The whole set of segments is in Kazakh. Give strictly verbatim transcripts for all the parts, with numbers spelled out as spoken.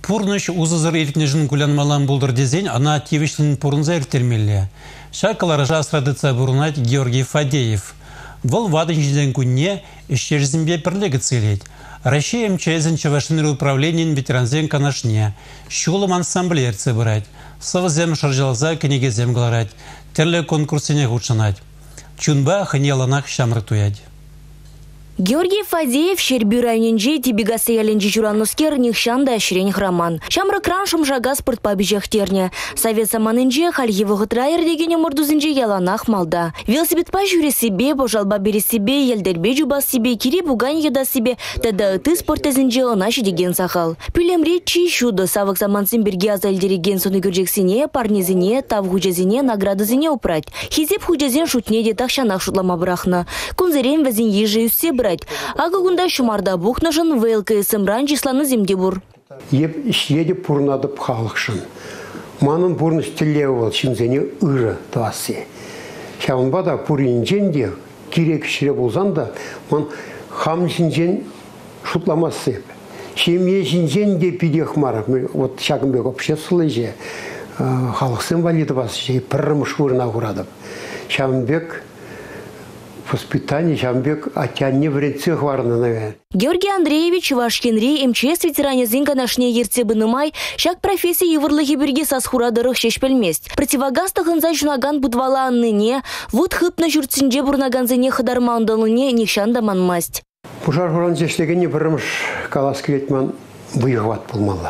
Пурныш узызыр иртнежін кулянмалан булдыр дезен, ана тевишлін пурнза иртермелі. Шакалары жасрадыца бурнать Георгий Фадеев. Вол вадынжиден күнне іштерзімбе пірлігі целет. Россия МЧС Чавашинры управлениен ветеранзен канашне. Шулым ансамблер цебырать. Савызем шаржалза кенегезем гларать. Терлі конкурсене гучанать. Чунба ханьяланах шамры туять. Георгий Фадеев шербюрайненже тибигасы яленжи журанускер нихшанда ширень храман. Шамры краншым жага спорт побежах терне. Совет саманынже хальевы гытрайыр дегене мордузынже яланах малда. Велосипедпа жюри себе, пожалба бери себе, елдербе жубас себе, кири бугань еда себе, тада ты спортезынже онашы деген сахал. Пюлемре чи шуды савык самансын бірге азалдереген соны көржексіне, парнезіне, тав хужезіне, наградызіне упрать. Хизеп хужезен шутне де тақшанақ шутлама брахна. Кунзерен вазин ежи үссе Ага гунда шумарда бухнажын ВЛКСМ ранчисланы земдебур. Еп işledi purnады пхалықшын. Манын пурны стелеу бол шинзене ыры туасы. Шавынбада пуринжен де керек шире болсан да, ман хам шинжен шутламасы. Шемье шинжен де пидех мар. Вот Шагымбек обществолы же халықсын валиды басы, піррымыш ұрына құрадып. Шавынбек воспитание Шамбек атянне вренцех варны наве. Георгий Андреевич Вашкинри МЧС ветеране зинга нашне ерцебынымай, шак профессии еврлыхи берге сасхурадырых шешпелмест. Противогастахын за жунаган будвала анныне, вот хыпна журцинже бурнаганзене хадармандалыне нихшанда манмасть. Пужар хуран зешлегене бірімш калас келетман бұйығват болмала.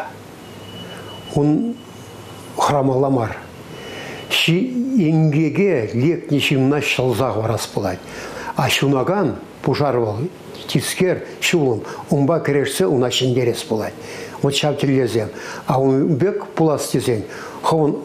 Он храмаламар. Ши еңгеге лекнешімна шылзақ варас болайды. А шунаган пужар бол, тискер, шулым, ұмба керешсе, уна шендерес болайды. Вот шаптелезем. А он бек пулас тезен, ховын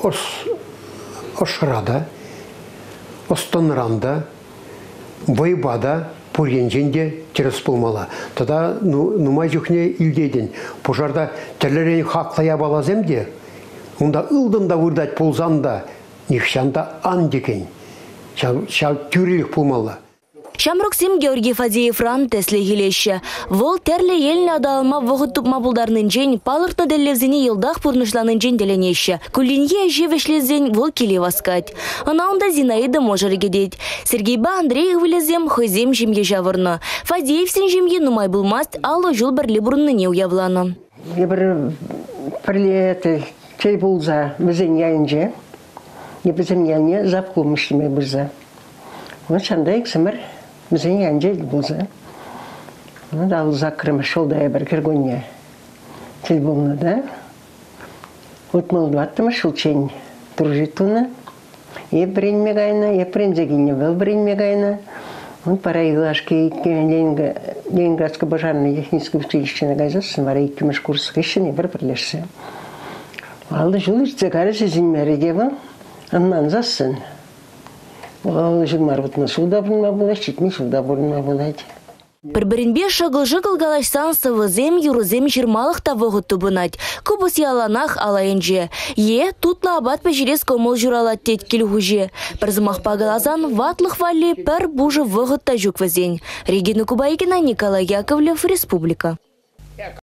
ошрада, останранда, бойбада, пуренженде терес болмала. Тада нумай жүхне илдейден. Пужарда терлерен хақлая балаземде, онда ылдында вырдать ползанда, нихшанда ан декен. Шал тюрелік пулмала. Шамруксим Георгий Фадеев ран тесле хилеща. Вол терле елне адалма вогыт тупма булдарнын жен, палыртны деллевзіне елдах пурнышланын жен деленеща. Кулинье жевешлезен вол келе васкать. Анаунда Зинаида можары гедет. Сергейба Андреев вылезем, хойзем жемге жавырны. Фадеев сен жемге нумай булмаст, ало жол бірле бурынны не уявланы. Ебір бірле чей булза бізен яйынже, ебізем яйне завкул мүшліме бұза. Вот шандай ксымыр бізен яйынже бұлза. Дал закрым шолда ебір кіргонне чей болны да. Отмылды ваттымы шылчен тұржитуны. Ебірен мегайна, ебірен зегіне вел бірен мегайна. Он пора иглашки Ленинградское пожарное техническое училище на газосын, вара иккіміш курсық ешін ебір бірлешсе. Алды жылы зекары сезін мәрігеві, аннан засын. Алды жыл марбытны шылда бұрынма болады, шетме шылда бұрынма болады. Бір-бірінбе шығыл-жығыл галашсан сывызем, юрызем жирмалық тавығы тұбынат. Күбіс яланақ алайынже. Е, тұтла абат пәжірес көміл жұралат тет келгіже. Бірзымақ пағылазан ватлық вали пәр бұжы вғытта жүк візен. Регина Кубайкина, Николай Яковлев, Республика.